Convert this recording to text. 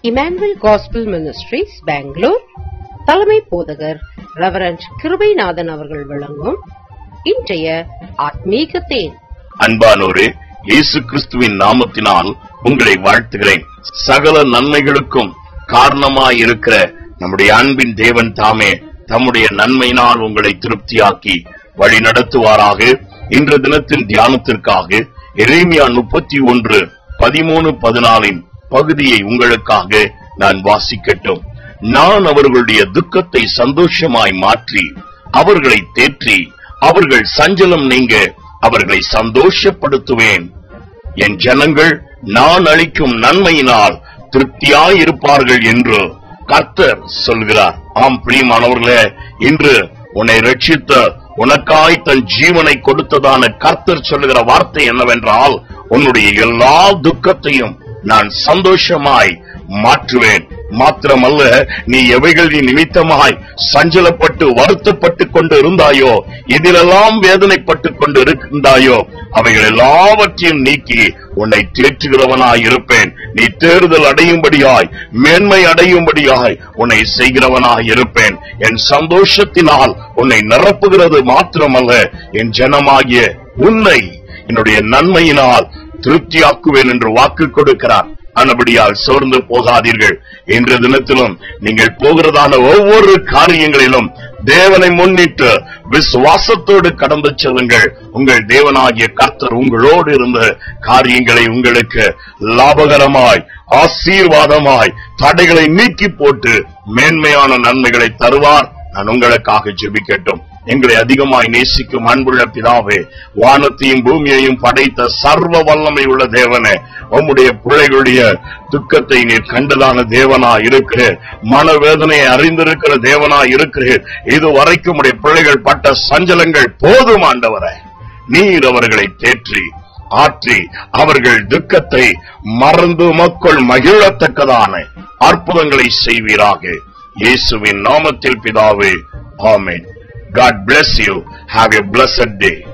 Emmanuel gospel ministries Bangalore தலைமை போதகர் reverend Kirubanathan அவர்கள் வழங்கும் இன்றைய ஆத்மீக தேன். அன்பானோரே, இயேசு கிறிஸ்துவின் நாமத்தினால் உங்களை வாழ்த்துகிறேன். சகல நன்மைகளுக்கும் காரணமாயிருக்கிற நம்முடைய அன்பின் தேவன் தாமே தம்முடைய நன்மையினால் உங்களை திருப்தியாக்கி வழி நடத்துவாராக. இன்று தினத்தின் தியானத்திற்காக எரேமியா 31:13-14 பகுதியை உங்களுக்காக நான் வாசிக்கட்டும். நான் அவர்களுடைய துக்கத்தை சந்தோஷமாய் மாற்றி அவர்களை தேற்றி அவர்கள் சஞ்சலம் நீங்க அவர்களை சந்தோஷப்படுத்துவேன். என் ஜனங்கள் நான் அளிக்கும் நன்மையினால் திருப்தியாயிருப்பார்கள் என்று கர்த்தர் சொல்கிறார். ஆம் பிரியமானவர்களே, இன்று உன்னை ரட்சித்த உனக்காய் தன் ஜீவனை கொடுத்ததான கர்த்தர் சொல்லுகிற வார்த்தை என்னவென்றால், உன்னுடைய எல்லா துக்கத்தையும் நான் சந்தோஷமாய் மாற்றுவேன். மாத்திரமல்ல, நீ எவைகளின் நிமித்தமாய் சஞ்சலப்பட்டு வருத்தப்பட்டு கொண்டு இருந்தாயோ, இதிலெல்லாம் வேதனைப்பட்டுக் கொண்டு இருக்கின்றாயோ, அவைகள் எல்லாவற்றையும் நீக்கி உன்னை தேற்றுகிறவனாய் இருப்பேன். நீ தேறுதல் அடையும்படியாய் மேன்மை அடையும்படியாய் உன்னை செய்கிறவனாய் இருப்பேன். என் சந்தோஷத்தினால் உன்னை நிரப்புகிறது மாத்திரமல்ல, என் ஜனமாகிய உன்னை என்னுடைய நன்மையினால் திருப்தியாக்குவேன் என்று வாக்கு கொடுக்கிறார். அனபடியால் சோர்ந்து போகாதீர்கள். இன்று தினத்திலும் நீங்கள் போகிறதான ஒவ்வொரு காரியங்களிலும் தேவனை முன்னிட்டு விசுவாசத்தோடு கடந்து செல்லுங்கள். உங்கள் தேவனாகிய கர்த்தர் உங்களோடு இருந்த காரியங்களை உங்களுக்கு லாபகரமாய் ஆசீர்வாதமாய் தடைகளை நீக்கி போட்டு மேன்மையான நன்மைகளை தருவார். நான் உங்களுக்காக ஜெபிக்கட்டும். எங்களை அதிகமாய் நேசிக்கும் அன்புள்ள பிதாவே, வானத்தையும் பூமியையும் படைத்த சர்வ வல்லமை உள்ள தேவனே, உம்முடைய பிள்ளைகளுடைய துக்கத்தை நீர் கண்டதான தேவனா இருக்கிற, மனவேதனையை அறிந்திருக்கிற தேவனா இருக்கிற, இதுவரைக்கும் உடைய பிள்ளைகள் பட்ட சஞ்சலங்கள் போதும் ஆண்டவரே. நீர் அவர்களை தேற்றி ஆற்றி அவர்கள் துக்கத்தை மறந்து மக்கள் மகிழத்தக்கதான அற்புதங்களை செய்வீராக. இயேசுவின் நாமத்தில் பிதாவே, ஆமென். God bless you. Have a blessed day.